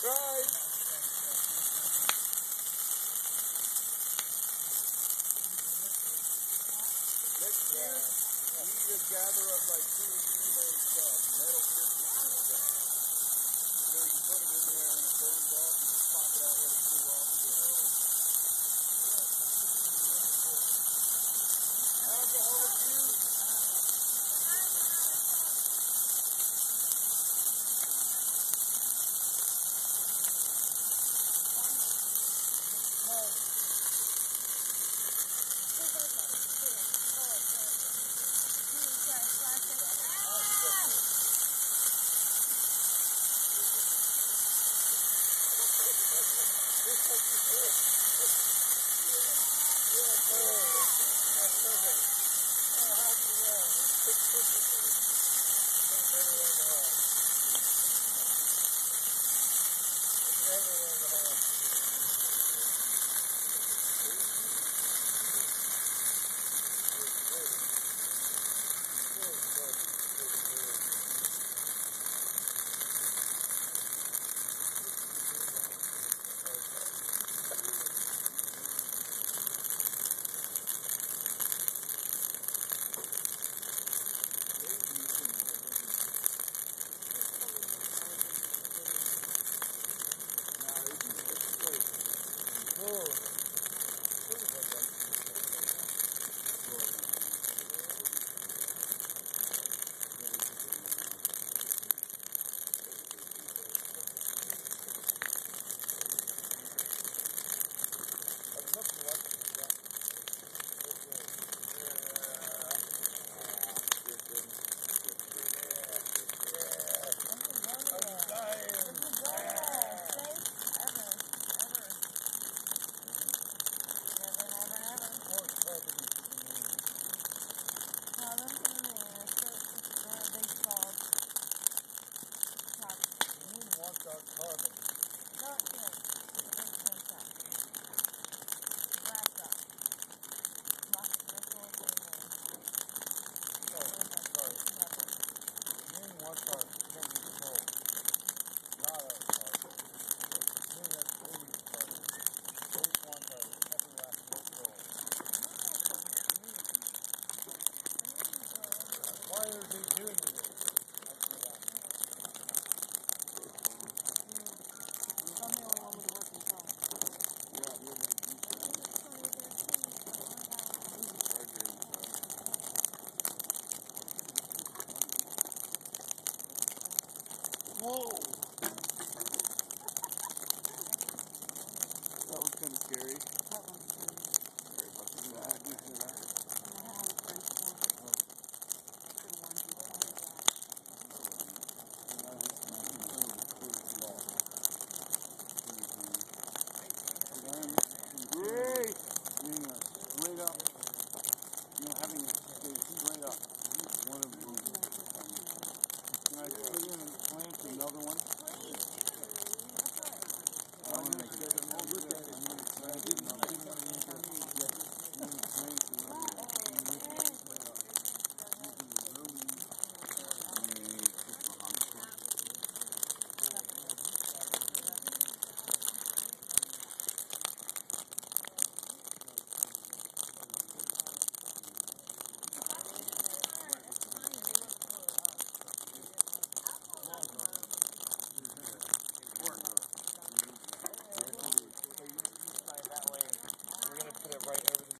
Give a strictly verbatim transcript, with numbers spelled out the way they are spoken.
Right. Next year, we need to gather up like two or three of those uh, metal biscuits and stuff. So you can put them in there and it burns off. You just pop it out, let it cool off, and do it over. Alcohol infused. Why are they doing this?